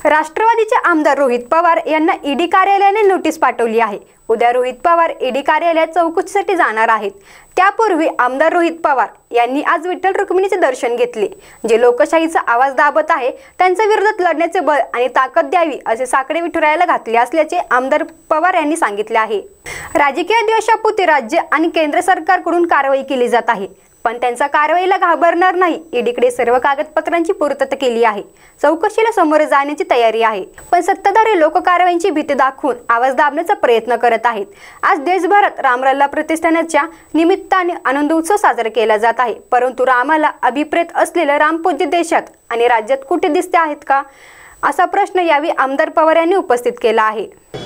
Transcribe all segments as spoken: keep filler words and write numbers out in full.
राष्ट्रवादीचे आमदार रोहित पवार यांना ईडी कार्यालयाने नोटीस पाठवली आहे। उद्या रोहित पवार ईडी कार्यालयात चौकशीसाठी जाणार आहेत। त्यापूर्वी आमदार रोहित पवार यांनी आज विठ्ठल रुक्मिणीचे दर्शन घेतले। जे लोकशाहीचा आवाज दाबत आहे त्यांच्या विरोधात लढण्याचे बळ आणि ताकद द्यावी असे साकडे विठुरायाला घातले असल्याचे आमदार पवार यांनी सांगितले आहे। राजकीय द्वेषापोटी राज्य आणि केंद्र सरकारकडून कारवाई केली जात आहे, पण त्यांचा कारवाईला घाबरणार नाही। ईडीकडे सर्व कागदपत्रांची पूर्तता केली आहे, चौकशीला सामोरे जाण्याची तयारी आहे, पण सत्ताधारी लोक कारवाईची भीती दाखवून आवाज दाबण्याचा प्रयत्न करत आहेत। आज देशभरात रामलल्ला प्रतिष्ठानाच्या निमित्ताने आनंद उत्सव साजरा केला जात आहे, परंतु रामाला अभिप्रेत असलेले रामपूज्य देशात आणि राज्यात कुठे दिसते आहेत का, असा प्रश्न यावेळी आमदार पवार यांनी उपस्थित केला आहे।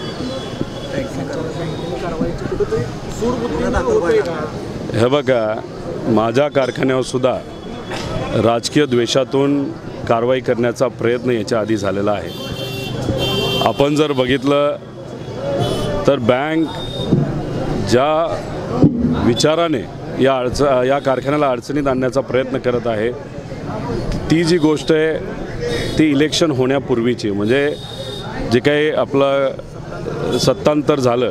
हे बघा, माझ्या कारखान्यावर सुद्धा राजकीय द्वेषातून कारवाई करण्याचा प्रयत्न याच्या आधी झालेला आहे। आपण जर बघितलं तर बँक ज्या विचाराने या अडच या कारखान्याला अडचणीत आणण्याचा प्रयत्न करत आहे, ती जी गोष्ट आहे ती इलेक्शन होण्यापूर्वीची, म्हणजे जे काही आपलं सत्तांतर झालं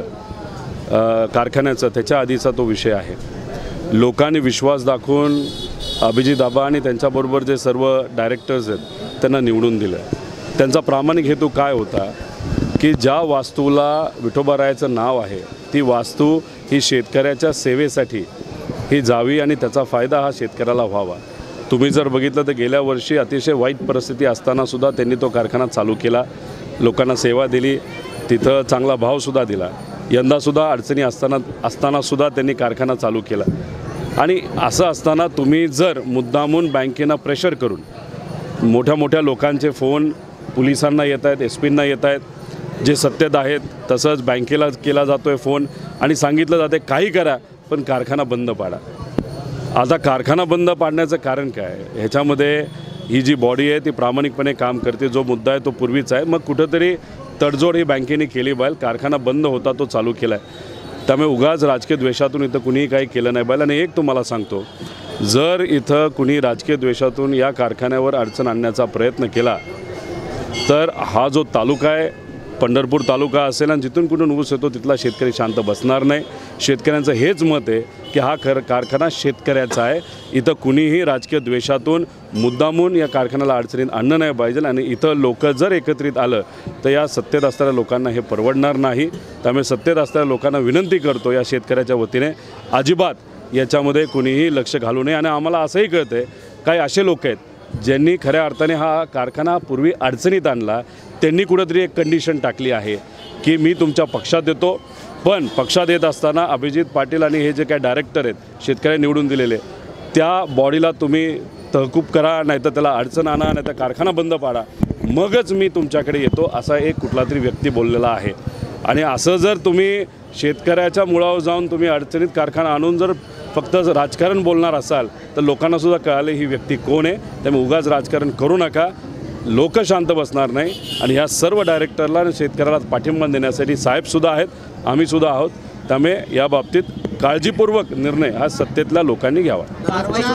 कारखान्याचं त्याच्या आधीचा तो विषय आहे। लोकांनी विश्वास दाखवून अभिजित आबा आणि त्यांच्याबरोबर जे सर्व डायरेक्टर्स आहेत त्यांना निवडून दिलं। त्यांचा प्रामाणिक हेतू काय होता की ज्या वास्तूला विठोबारायाचं नाव आहे ती वास्तू ही शेतकऱ्याच्या सेवेसाठी ही जावी आणि त्याचा फायदा हा शेतकऱ्याला व्हावा। तुम्ही जर बघितलं तर गेल्या वर्षी अतिशय वाईट परिस्थिती असतानासुद्धा त्यांनी तो कारखाना चालू केला, लोकांना सेवा दिली, तिथं चांगला भावसुद्धा दिला। यंदासुद्धा अडचणी असताना असतानासुद्धा त्यांनी कारखाना चालू केला। आणि असं असताना तुम्ही जर मुद्दामून बँकेनं प्रेशर करून मोठ्या मोठ्या लोकांचे फोन पोलिसांना येत आहेत, एस पींना येत आहेत, जे सत्तेत आहेत, तसंच बँकेला केला जातो आहे फोन आणि सांगितलं जाते काही करा पण कारखाना बंद पाडा। आता कारखाना बंद पाडण्याचं कारण काय? ह्याच्यामध्ये ही जी बॉडी आहे ती प्रामाणिकपणे काम करते, जो मुद्दा आहे तो पूर्वीचा आहे, मग कुठंतरी तडजोड ही बँकेने केली पाहिजे। कारखाना बंद होता तो चालू केला आहे, त्यामुळे उगाच राजकीय द्वेषातून इथं कुणीही काही केलं नाही पाहिजे। आणि एक तुम्हाला सांगतो, जर इथं कुणी राजकीय द्वेषातून या कारखान्यावर अडचण आणण्याचा प्रयत्न केला तर हा जो तालुका आहे, पंढरपूर तालुका असेल आणि जिथून कुठून ऊस येतो तिथला शेतकरी शांत बसणार नाही। शेतकऱ्यांचं हेच मत आहे की हा खर कारखाना शेतकऱ्याचा आहे, इथं कुणीही राजकीय द्वेषातून मुद्दामून या कारखान्याला अडचणीत आणणं नाही पाहिजे। आणि इथं लोक जर एकत्रित आलं तर या सत्तेत असणाऱ्या लोकांना हे परवडणार नाही। त्यामुळे सत्तेत असणाऱ्या लोकांना विनंती करतो या शेतकऱ्याच्या वतीने, अजिबात याच्यामध्ये कुणीही लक्ष घालू नये। आणि आम्हाला असंही कळतं आहे काही असे लोक आहेत ज्यांनी खऱ्या अर्थाने हा कारखाना पूर्वी अडचणीत आणला, त्यांनी कुठंतरी एक कंडिशन टाकली आहे की मी तुमच्या पक्षात येतो, पण पक्षात येत असताना अभिजित पाटील आणि हे जे काही डायरेक्टर आहेत शेतकऱ्यांनी निवडून दिलेले, त्या बॉडीला तुम्ही तहकूब करा, नाहीतर त्याला अडचण आणा, नाहीतर कारखाना बंद पाडा, मगच मी तुमच्याकडे येतो, असा एक कुठला तरी व्यक्ती बोललेला आहे। आणि असं जर तुम्ही शेतकऱ्याच्या मुळावर जाऊन तुम्ही अडचणीत कारखाना आणून जर फक्त राजकारण बोलणार असाल तर लोकांनासुद्धा कळाले ही व्यक्ती कोण आहे। त्यामुळे उगाच राजकारण करू नका, लोक शांत बसणार नाही। आणि ह्या सर्व डायरेक्टरला आणि शेतकऱ्याला पाठिंबा देण्यासाठी साहेबसुद्धा आहेत, आम्हीसुद्धा आहोत। त्यामुळे या बाबतीत काळजीपूर्वक निर्णय हा सत्तेतल्या लोकांनी घ्यावा।